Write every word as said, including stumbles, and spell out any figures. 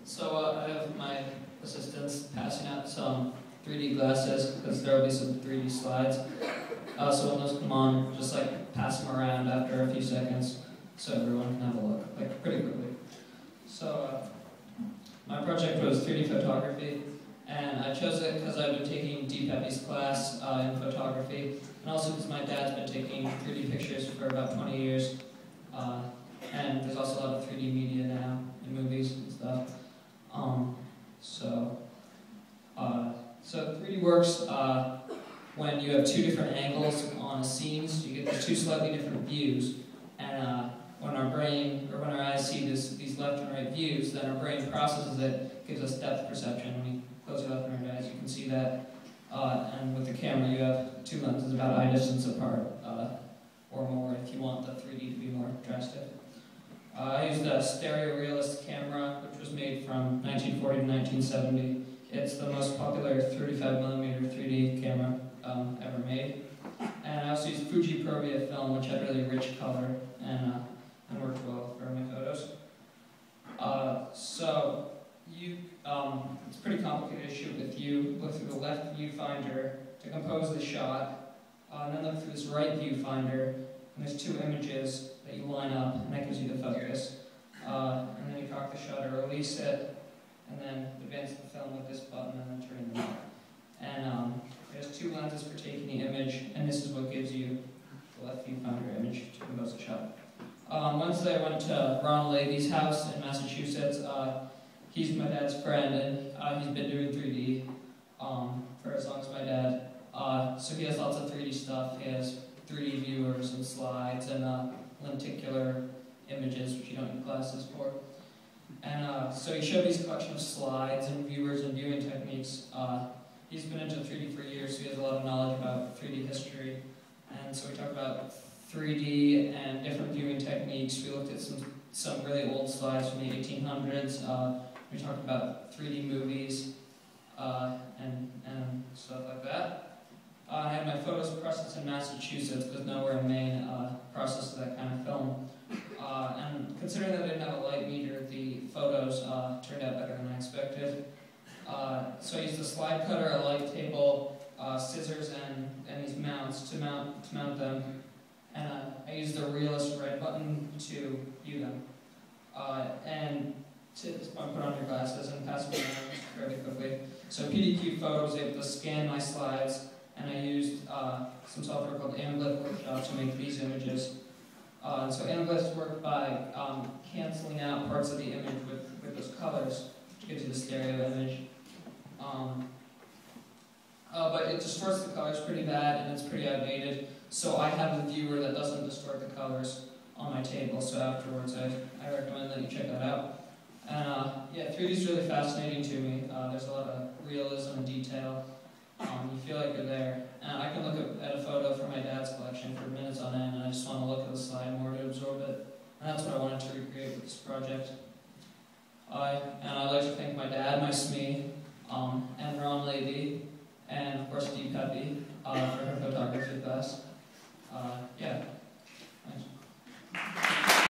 So uh, I have my assistants passing out some three D glasses because there will be some three D slides. Uh, so when those come on, just like pass them around after a few seconds so everyone can have a look, like pretty quickly. So uh, my project was three D photography, and I chose it because I've been taking Deep Epi's class uh, in photography, and also because my dad's been taking three D pictures for about twenty years. Uh, and there's also a lot of three D media now in movies and stuff. Um, so, uh, so three D works uh, when you have two different angles on a scene, so you get the two slightly different views. And uh, when our brain, or when our eyes see this, these left and right views, then our brain processes it, gives us depth perception. When you close your left and right eyes, you can see that. Uh, and with the camera, you have two lenses about eye distance apart, uh, or more if you want the three D to be more drastic. Uh, I used a stereo realist camera, which was made from nineteen forty to nineteen seventy. It's the most popular thirty-five millimeter three D camera um, ever made. And I also used Fuji Provia film, which had really rich color and, uh, and worked well for my photos. Uh, so you, um, it's pretty complicated to shoot with you. Look through the left viewfinder to compose the shot, uh, and then look through this right viewfinder, and there's two images that you line up, and that gives you the focus. Uh, and then you cock the shutter, release it, and then advance the film with this button, and then turn it on. And um, there's two lenses for taking the image, and this is what gives you the left viewfinder image to compose the shot. Um, Wednesday I went to Ronald Levy's house in Massachusetts. Uh, he's my dad's friend, and uh, he's been doing three D um, for as long as my dad. Uh, so he has lots of three D stuff. He has three D viewers and slides and uh, lenticular images, which you don't need glasses for. And uh, so he showed me his collection of slides and viewers and viewing techniques. Uh, he's been into three D for years, so he has a lot of knowledge about three D history. And so we talked about three D and different viewing techniques. We looked at some, some really old slides from the eighteen hundreds. Uh, we talked about three D movies uh, and, and stuff like that. Uh, I had my photos processed in Massachusetts because nowhere in Maine uh, processes that kind of film. Uh, and considering that I didn't have a light meter, the photos uh, turned out better than I expected. Uh, so I used a slide cutter, a light table, uh, scissors, and, and these mounts to mount, to mount them. And uh, I used the realist red button to view them. Uh, and to put on your glasses and pass them around fairly quickly. So P D Q Photo was able to scan my slides, and I used uh, some software called Anaglyph Workshop to make these images. Uh, and so Anaglyphs work by um, canceling out parts of the image with, with those colors, which gives you the stereo image. Um, uh, but it distorts the colors pretty bad, and it's pretty outdated. So I have a viewer that doesn't distort the colors on my table, so afterwards I, I recommend that you check that out. And uh, yeah, three D is really fascinating to me. Uh, there's a lot of realism and detail.